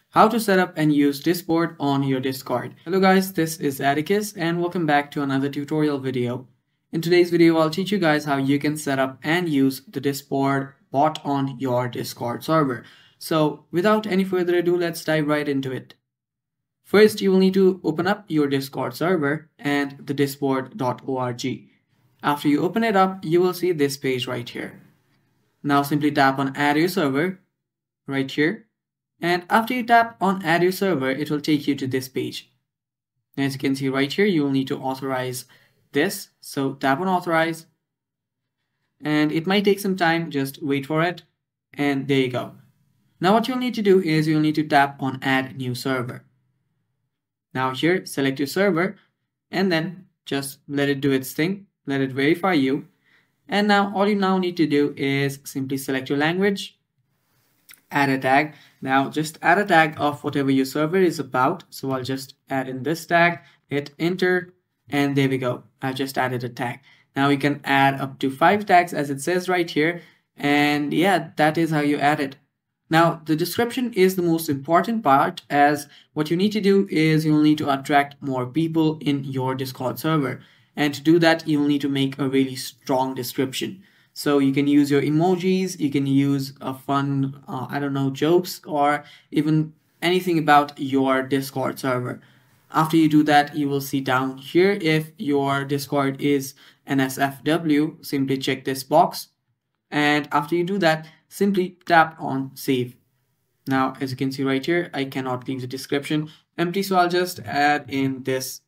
How to set up and use Disboard on your Discord. Hello guys, this is Atticus and welcome back to another tutorial video. In today's video, I'll teach you guys how you can set up and use the Disboard bot on your Discord server. So without any further ado, let's dive right into it. First, you will need to open up your Discord server and the disboard.org. After you open it up, you will see this page right here. Now simply tap on Add Your Server right here. And after you tap on Add Your Server, it will take you to this page. As you can see right here, you will need to authorize this. So tap on Authorize. And it might take some time, just wait for it. And there you go. Now what you'll need to do is you'll need to tap on Add New Server. Now here, select your server and then just let it do its thing. Let it verify you. And now all you now need to do is simply select your language, add a tag. Now just add a tag of whatever your server is about. So I'll just add in this tag, hit enter, and there we go. I've just added a tag. Now you can add up to 5 tags as it says right here. And yeah, that is how you add it. Now the description is the most important part, as what you need to do is you'll need to attract more people in your Discord server. And to do that, you'll need to make a really strong description. So you can use your emojis, you can use a fun, jokes, or even anything about your Discord server. After you do that, you will see down here if your Discord is NSFW, simply check this box. And after you do that, simply tap on Save. Now, as you can see right here, I cannot leave the description empty, so I'll just add in this.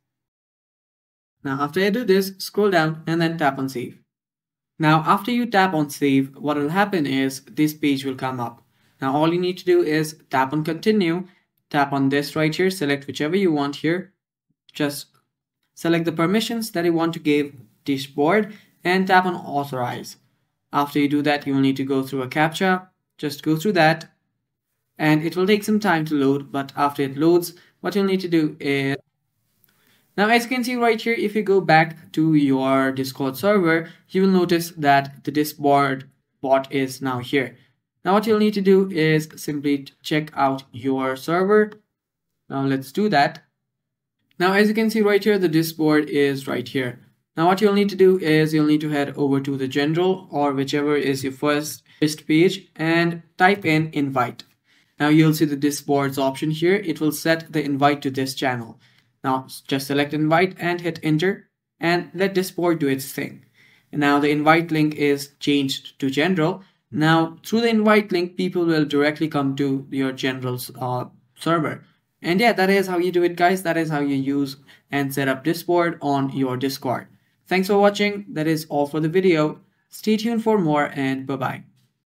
Now, after I do this, scroll down and then tap on Save. Now, after you tap on Save, what will happen is this page will come up. Now, all you need to do is tap on Continue, tap on this right here, select whichever you want here. Just select the permissions that you want to give Disboard and tap on Authorize. After you do that, you will need to go through a CAPTCHA. Just go through that and it will take some time to load, but after it loads, what you'll need to do is, now as you can see right here, if you go back to your Discord server, you will notice that the Disboard bot is now here. Now what you'll need to do is simply check out your server. Now let's do that. Now as you can see right here, the Disboard is right here. Now what you'll need to do is you'll need to head over to the general or whichever is your first page and type in invite. Now you'll see the Disboard's option here. It will set the invite to this channel. Now just select invite and hit enter and let Disboard do its thing. And now the invite link is changed to general. Now through the invite link, people will directly come to your general server. And yeah, that is how you do it, guys. That is how you use and set up Disboard on your Discord. Thanks for watching. That is all for the video. Stay tuned for more and bye-bye.